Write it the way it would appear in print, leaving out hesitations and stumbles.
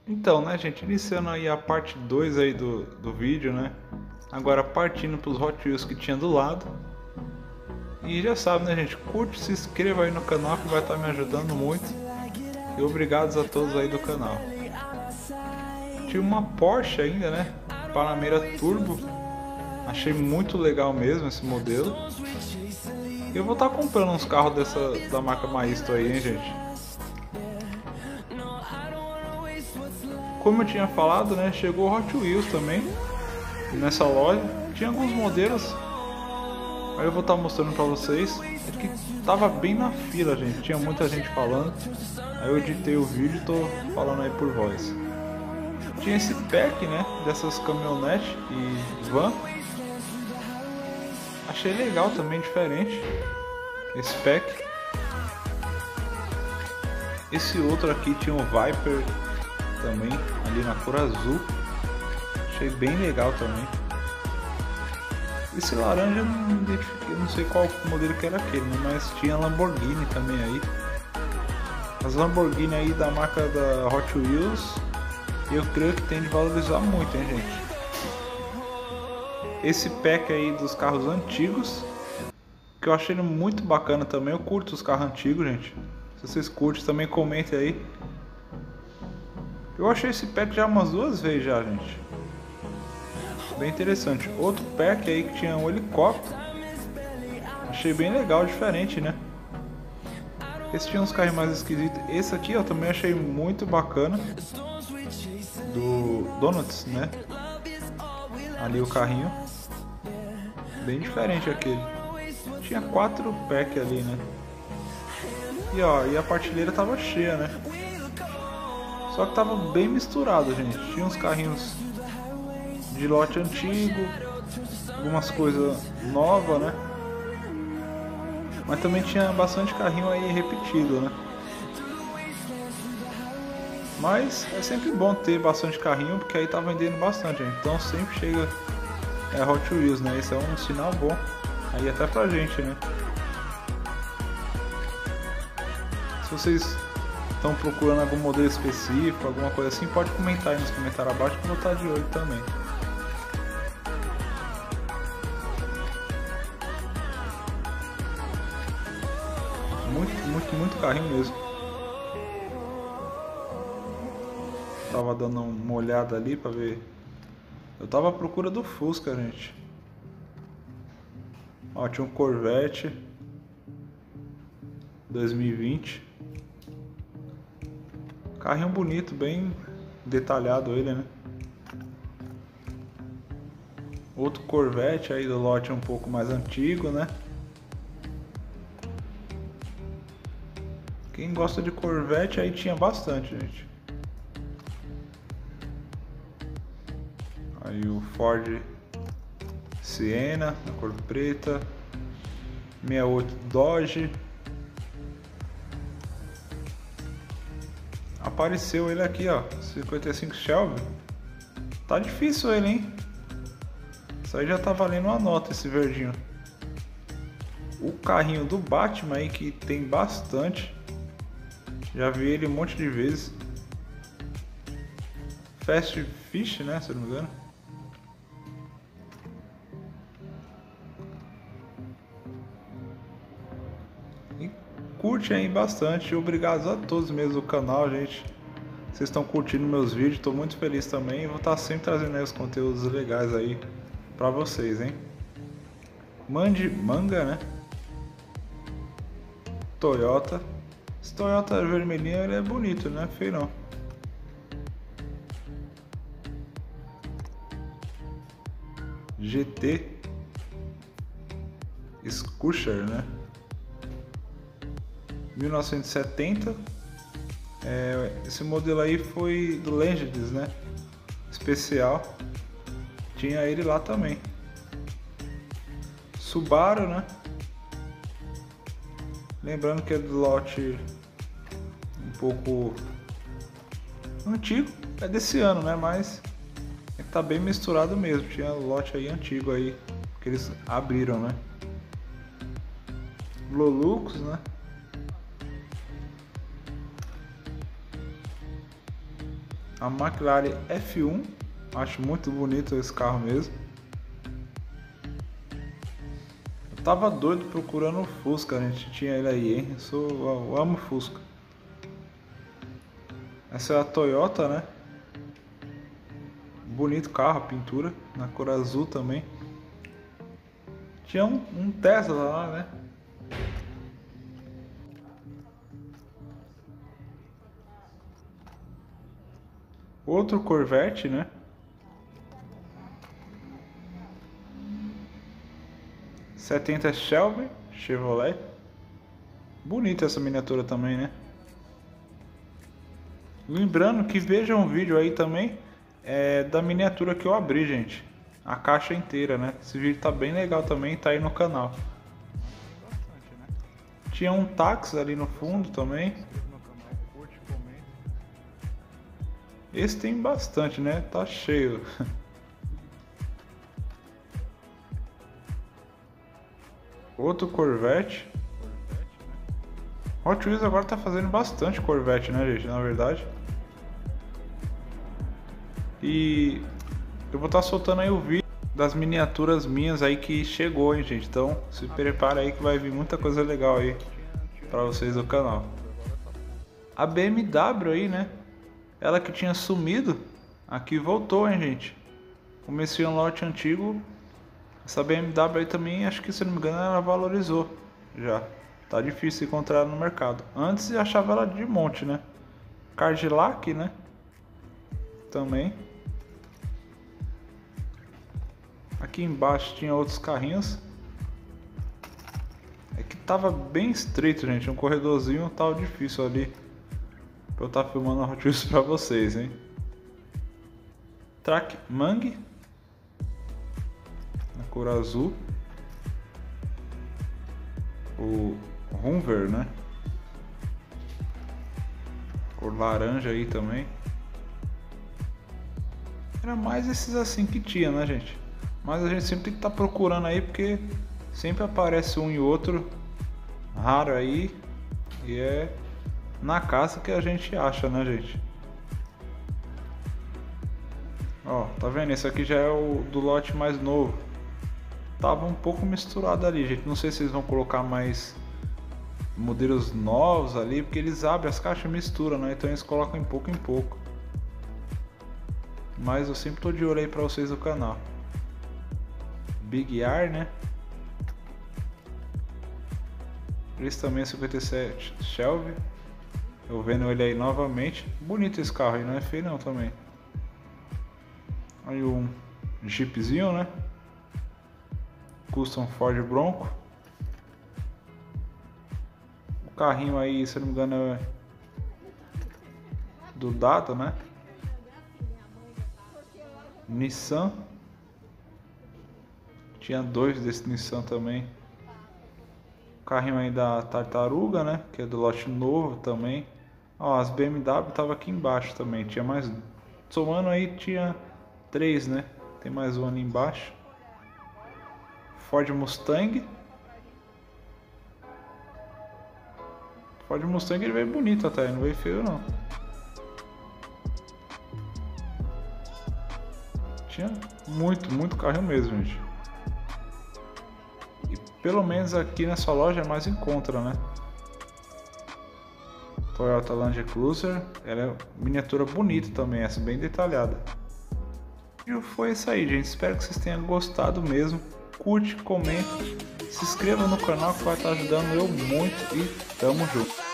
Então, né, gente, iniciando aí a parte 2 aí do vídeo, né? Agora partindo para os Hot Wheels que tinha do lado. E já sabe, né, gente? Curte, se inscreva aí no canal que vai estar me ajudando muito. E obrigados a todos aí do canal. Tinha uma Porsche ainda, né? Panamera Turbo. Achei muito legal mesmo esse modelo. E eu vou estar comprando uns carros da marca Maisto aí, hein, gente? Como eu tinha falado, né? Chegou o Hot Wheels também nessa loja. Tinha alguns modelos. Aí eu vou estar mostrando pra vocês. É que tava bem na fila, gente. Tinha muita gente falando. Aí eu editei o vídeo e tô falando aí por voz. Tinha esse pack, né? Dessas caminhonetes e van. Achei legal também, diferente. Esse pack. Esse outro aqui tinha um Viper também, ali na cor azul. Achei bem legal também. Esse laranja eu não identifiquei, não sei qual modelo que era aquele, né? Mas tinha Lamborghini também aí. As Lamborghini aí da marca da Hot Wheels, eu creio que tem de valorizar muito, hein, gente? Esse pack aí dos carros antigos, que eu achei muito bacana também. Eu curto os carros antigos, gente. Se vocês curtem, também comentem aí. Eu achei esse pack já umas 2 vezes já, gente. Bem interessante. Outro pack aí que tinha um helicóptero. Achei bem legal, diferente, né? Esse tinha uns carros mais esquisitos. Esse aqui eu também achei muito bacana. Do Donuts, né? Ali o carrinho. Bem diferente aquele. Tinha 4 packs ali, né? E ó, e a prateleira tava cheia, né? Só que tava bem misturado, gente. Tinha uns carrinhos de lote antigo, algumas coisas novas, né? Mas também tinha bastante carrinho aí repetido, né? Mas é sempre bom ter bastante carrinho, porque aí tá vendendo bastante, gente. Então sempre chega Hot Wheels, né? Esse é um sinal bom aí até pra gente, né? Se vocês estão procurando algum modelo específico, alguma coisa assim, pode comentar aí nos comentários abaixo que eu vou estar de olho também. Muito carrinho mesmo. Tava dando uma olhada ali pra ver. Eu tava à procura do Fusca, gente. Ó, tinha um Corvette 2020. Carrinho bonito, bem detalhado ele, né? Outro Corvette aí do lote um pouco mais antigo, né? Quem gosta de Corvette aí tinha bastante, gente. Aí o Ford Siena, na cor preta. 68 Dodge. Apareceu ele aqui, ó. 55 Shelby. Tá difícil ele, hein? Isso aí já tá valendo uma nota, esse verdinho. O carrinho do Batman aí, que tem bastante. Já vi ele um monte de vezes. Fast Fish, né? Se eu não me engano. E curte aí bastante. Obrigado a todos mesmo do canal, gente. Vocês estão curtindo meus vídeos. Estou muito feliz também. Vou estar sempre trazendo aí os conteúdos legais aí pra vocês, hein? Manga, né? Toyota. Esse Toyota vermelhinho ele é bonito, não é feio não. GT Scusher, né? 1970. Esse modelo aí foi do Legends, né? Especial. Tinha ele lá também. Subaru, né? Lembrando que é do lote um pouco antigo, é desse ano, né? Mas é que tá bem misturado mesmo. Tinha lote aí antigo aí que eles abriram, né? Lolux, né? a McLaren F1, acho muito bonito esse carro mesmo. Eu tava doido procurando o Fusca, a gente tinha ele aí, hein? Eu amo Fusca. Essa é a Toyota, né? Bonito carro, pintura, na cor azul também. Tinha um Tesla lá, né? Outro Corvette, né? '70 Shelby, Chevrolet. Bonita essa miniatura também, né? Lembrando que vejam um vídeo aí também da miniatura que eu abri, gente. A caixa inteira, né? Esse vídeo tá bem legal também, tá aí no canal. Tinha um táxi ali no fundo também. Esse tem bastante, né? Tá cheio. Outro Corvette. Hot Wheels agora tá fazendo bastante Corvette, né, gente? Na verdade. E eu vou estar soltando aí o vídeo das miniaturas minhas aí que chegou, hein, gente. Então se prepara aí que vai vir muita coisa legal aí pra vocês do canal. A BMW aí, né? Ela que tinha sumido, aqui voltou, hein, gente. Comecei um lote antigo. Essa BMW aí também, acho que se não me engano, ela valorizou já. Tá difícil encontrar no mercado. Antes eu achava ela de monte, né? Cadillac, né? Também. Aqui embaixo tinha outros carrinhos. É que tava bem estreito, gente. Um corredorzinho tava difícil ali pra eu estar filmando a Hot Wheels pra vocês, hein? Track Mangue. Na cor azul. O Humver, né? Cor laranja aí também. Era mais esses assim que tinha, né, gente? Mas a gente sempre tem que estar procurando aí, porque sempre aparece um e outro raro aí. E é na caça que a gente acha, né, gente? Ó, tá vendo? Esse aqui já é o do lote mais novo. Tava um pouco misturado ali, gente. Não sei se eles vão colocar mais modelos novos ali, porque eles abrem as caixas e misturam, né? Então eles colocam em pouco. Mas eu sempre tô de olho aí pra vocês no canal. Big R, né? Esse também é 57 Shelby. Eu vendo ele aí novamente. Bonito esse carro aí, não é feio não também. Aí um Jeepzinho, né? Custom Ford Bronco. O carrinho aí, se eu não me engano, é do Data, né? Nissan. Tinha dois desse Nissan também. O carrinho aí da Tartaruga, né? Que é do lote novo também. Ó, as BMW tava aqui embaixo também. Tinha mais. Somando aí tinha 3, né? Tem mais um ali embaixo. Ford Mustang. Ford Mustang ele veio bonito até, não veio feio não. Tinha muito carrinho mesmo, gente. E pelo menos aqui nessa loja é mais em conta, né? Toyota Land Cruiser, ela é miniatura bonita também, essa bem detalhada. E foi isso aí, gente. Espero que vocês tenham gostado mesmo. Curte, comenta, se inscreva no canal que vai estar ajudando eu muito e tamo junto.